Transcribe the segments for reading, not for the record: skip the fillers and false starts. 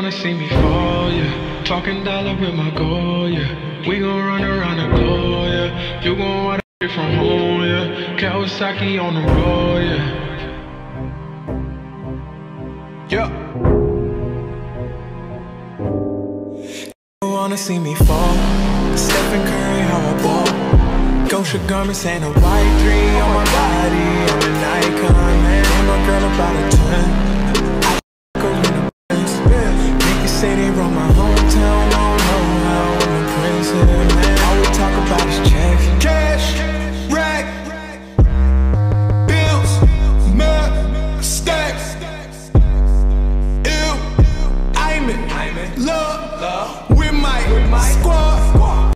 wanna see me fall, yeah. Talking dollar with my goal, yeah. We gon' run around the globe, yeah. You gon' want it from home, yeah. Kawasaki on the road, yeah. Yeah. You wanna see me fall? Stephen Curry, how I ball. Gosha garments and a white 3 on my body. I'm an icon, man. And my girl about a 10. Say they run my hometown, I don't know how I'm a prince here, man. All we talk about is checks. Cash, rack, bills, mud, stacks. Ew, I'm in love with my squad.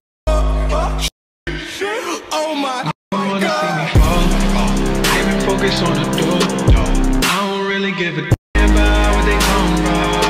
Oh my God. You wanna see me fall? I've been focused on the door. I don't really give a damn about what they talking about.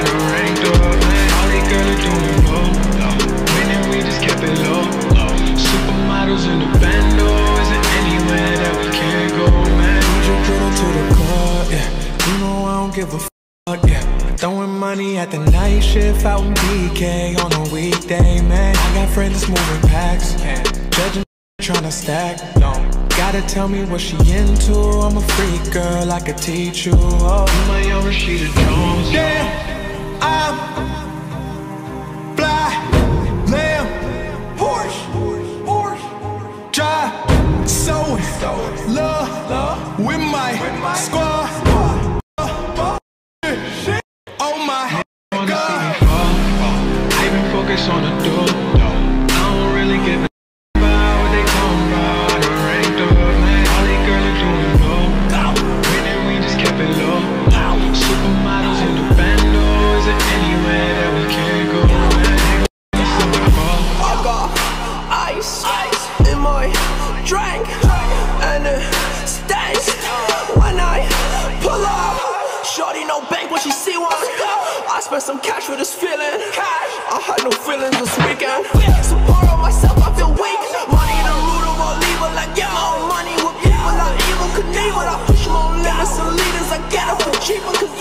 Supermodels in the bando, isn't anywhere that we can't go, man. We just put her to the court, yeah. You know I don't give a fuck, yeah. Throwing money at the night shift out in BK on a weekday, man. I got friends moving packs, judging, tryna stack. No, gotta tell me what she into. I'm a freak girl, I could teach you. Oh, you my young Rashida Jones. Yeah, I'm fly, lamb, Porsche, drive, sewing, love with my squad. Oh my God. I've been focused on the door. I don't really give a about what they talking about. The ranked up, man. All these girls are doing low. Winning, we just kept it low. Supermodels in the bando. Is it anywhere that we can't go, man? I got ice in my drink, and it stinks when I pull up. Shorty no bank when she see one. I spent some cash for this feeling. I had no feelings this weekend. Support on myself, I feel weak. Money the root of all evil. I get my own money with people like evil Knievel. I push my own limits and leaders. I get it for cheaper.